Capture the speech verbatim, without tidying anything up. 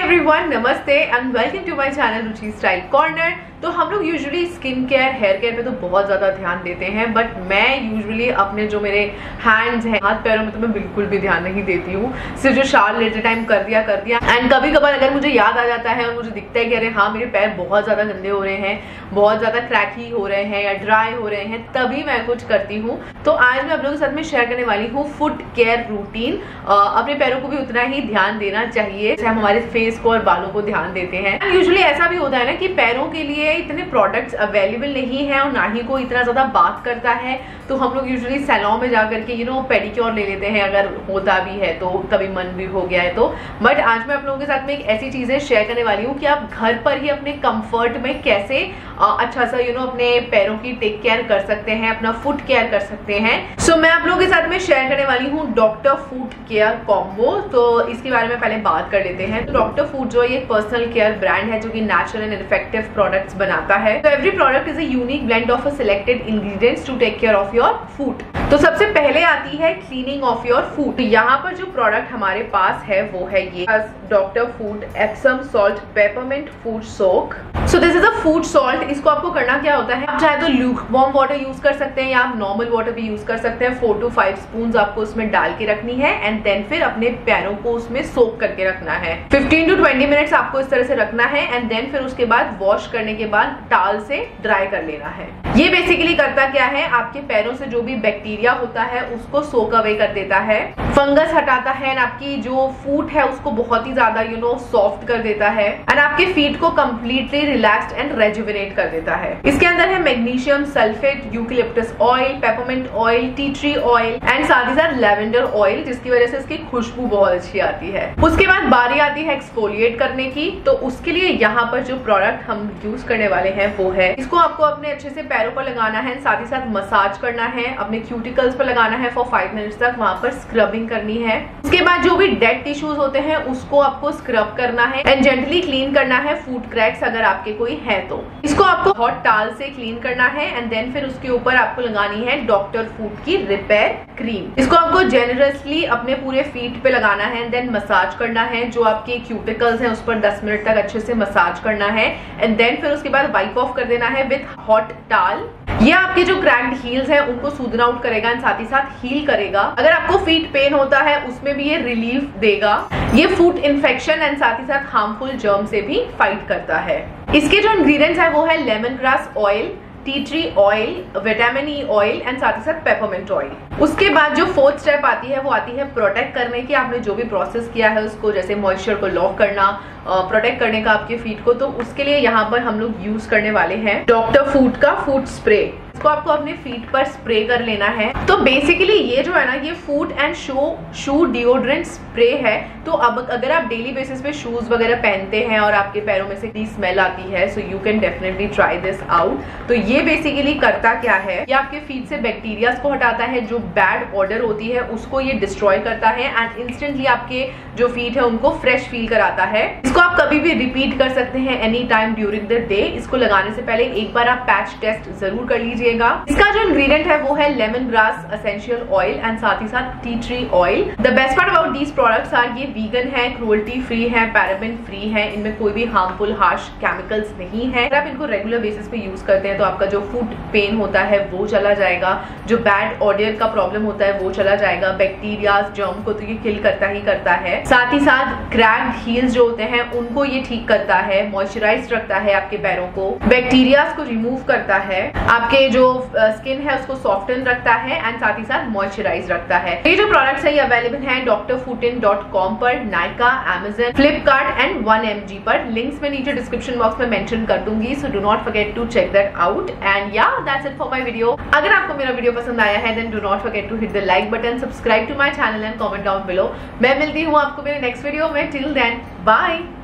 Everyone, नमस्ते and welcome to my channel Ruchi style corner. तो हम लोग usually skin care, hair care पे तो बहुत ज्यादा ध्यान देते हैं, बट मैं यूजुअली अपने जो मेरे हैंड्स हैं, हाथ पैरों में तो मैं बिल्कुल भी ध्यान नहीं देती हूँ। सिर्फ जो शावर लेते टाइम कर दिया कर दिया एंड कभी कभार अगर मुझे याद आ जाता है और मुझे दिखता है कि अरे हाँ मेरे पैर बहुत ज्यादा गंदे हो रहे हैं, बहुत ज्यादा क्रैकी हो रहे हैं या ड्राई हो रहे हैं, तभी मैं कुछ करती हूँ। तो आज मैं आप लोगों के साथ में शेयर करने वाली हूँ फुट केयर रूटीन। अपने पैरों को भी उतना ही ध्यान देना चाहिए जैसे हम हमारे फेस को और बालों को ध्यान देते हैं। यूजुअली ऐसा भी होता है ना कि पैरों के लिए इतने प्रोडक्ट्स अवेलेबल नहीं है और ना ही कोई इतना ज्यादा बात करता है, तो हम लोग यूजुअली सैलून में जाकर के यू नो पेडिक्योर ले लेते हैं, अगर होता भी है तो, कभी मन भी हो गया है तो। बट आज मैं आप लोगों के साथ में एक ऐसी चीजें शेयर करने वाली हूँ कि आप घर पर ही अपने कंफर्ट में कैसे आ, अच्छा सा यू नो अपने पैरों की टेक केयर कर सकते हैं, अपना फुट केयर कर सकते हैं। सो so, मैं आप लोगों के साथ में शेयर करने वाली हूँ डॉक्टर फुट केयर कॉम्बो। तो इसके बारे में पहले बात कर लेते हैं। तो डॉक्टर फुट जो है एक पर्सनल केयर ब्रांड है जो कि नेचुरल एंड इफेक्टिव प्रोडक्ट्स बनाता है। तो every product is a unique blend of a selected ingredients to take care of your foot. तो सबसे पहले आती है क्लीनिंग ऑफ योर फुट। तो यहाँ पर जो प्रोडक्ट हमारे पास है वो है ये doctor foot epsom salt peppermint foot soak. So this is a food salt. इसको आपको करना क्या होता है, आप चाहे तो ल्यूकवार्म वाटर यूज कर सकते हैं या आप नॉर्मल वाटर भी यूज कर सकते हैं। फोर टू फाइव स्पून आपको उसमें डाल के रखनी है एंड देन फिर अपने पैरों को उसमें सोक करके रखना है। फिफ्टीन टू ट्वेंटी मिनट्स आपको इस तरह से रखना है एंड देन फिर उसके बाद वॉश करने के बाद टाल से ड्राई कर लेना है। ये बेसिकली करता क्या है, आपके पैरों से जो भी बैक्टीरिया होता है उसको सोक अवे कर देता है, फंगस हटाता है एंड आपकी जो फुट है उसको बहुत ही ज्यादा यू नो सॉफ्ट कर देता है एंड आपके फीट को कंप्लीटली रिलैक्स्ड एंड रेजुविनेट कर देता है। इसके अंदर है magnesium sulphate, eucalyptus oil, peppermint oil, tea tree oil and साथ ही साथ लेवेंडर ऑयल, जिसकी वजह से इसकी खुशबू बहुत अच्छी आती है। उसके बाद बारी आती है एक्सफोलिएट करने की। तो उसके लिए यहाँ पर जो प्रोडक्ट हम यूज करने वाले हैं वो है, इसको आपको अपने अच्छे से पैरों पर लगाना है, साथ ही साथ मसाज करना है, अपने क्यूटिकल्स पर लगाना है फॉर फाइव मिनट्स तक, वहां पर स्क्रबिंग करनी है। उसके बाद जो भी डेड टिश्यूज होते हैं उसको आपको स्क्रब करना है एंड जेंटली क्लीन करना है फुट क्रैक्स अगर आपके कोई है तो। इसको आपको हॉट टाल से क्लीन करना है एंड देन फिर उसके ऊपर आपको लगानी है डॉक्टर फुट की रिपेयर क्रीम। इसको आपको जेनरसली अपने पूरे फीट पे लगाना है एंड देन मसाज करना है। जो आपके क्यूटिकल्स हैं उस पर दस मिनट तक अच्छे से मसाज करना है एंड देन फिर उसके बाद वाइप ऑफ कर देना है विथ हॉट टाल। ये आपके जो क्रैक्ड हील्स हैं उनको सूदन आउट करेगा एंड साथ ही साथ हील करेगा। अगर आपको फीट पेन होता है उसमें भी ये रिलीफ देगा। ये फुट इन्फेक्शन एंड साथ ही साथ हार्मफुल जर्म से भी फाइट करता है। इसके जो इंग्रेडिएंट्स है वो है lemon grass oil, tea tree oil, vitamin E oil and साथ ही साथ पेपरमिंट ऑयल। उसके बाद जो फोर्थ स्टेप आती है वो आती है प्रोटेक्ट करने की। आपने जो भी प्रोसेस किया है उसको, जैसे मॉइस्चर को लॉक करना, प्रोटेक्ट करने का आपके फीट को, तो उसके लिए यहाँ पर हम लोग यूज करने वाले हैं डॉक्टर फुट का फुट स्प्रे। इसको आपको अपने फीट पर स्प्रे कर लेना है। तो बेसिकली ये जो है ना, ये foot and shoe shoe deodorant spray है। तो अब अगर आप डेली बेसिस पे शूज वगैरह पहनते हैं और आपके पैरों में से स्मेल आती है, so you can definitely try this out. तो ये बेसिकली करता क्या है, ये आपके फीट से बैक्टीरिया को हटाता है, जो बैड ऑर्डर होती है उसको ये डिस्ट्रॉय करता है एंड इंस्टेंटली आपके जो फीट है उनको फ्रेश फील कराता है। इसको आप कभी भी रिपीट कर सकते हैं any time during the day. इसको लगाने से पहले एक बार आप पैच टेस्ट जरूर कर लीजिए। इसका जो इंग्रेडिएंट है वो है lemon grass essential oil and साथ ही साथ tea tree oil. The best part about these products are ये वीगन है, क्रुएल्टी फ्री है, पैराबेन फ्री है, इनमें कोई भी हार्मफुल हार्श केमिकल्स नहीं है। अगर आप इनको रेगुलर बेसिस पे यूज करते हैं तो आपका जो फुट पेन होता है वो चला जाएगा, जो बैड ऑडियर का प्रॉब्लम होता है वो चला जाएगा, बैक्टीरिया जर्म को तो ये किल करता ही करता है। साथ ही साथ क्रैक्ड हील्स जो होते हैं उनको ये ठीक करता है, मॉइस्चराइज रखता है आपके पैरों को, बैक्टीरिया को रिमूव करता है, आपके जो स्किन है उसको सॉफ्टन रखता है एंड साथ ही साथ मॉइस्चराइज रखता है। ये जो प्रोडक्ट्स है ये अवेलेबल है डॉक्टर फुटिन डॉट कॉम पर, Nykaa, Amazon, Flipkart and one M G पर। लिंक्स में नीचे डिस्क्रिप्शन बॉक्स में मेंशन कर दूंगी, so do not forget to check that out. And yeah that's it for my video. अगर आपको मेरा वीडियो पसंद आया है then do not forget to hit the like button, subscribe to my channel and comment down below. मैं मिलती हूँ आपको मेरे नेक्स्ट वीडियो में। Till then bye.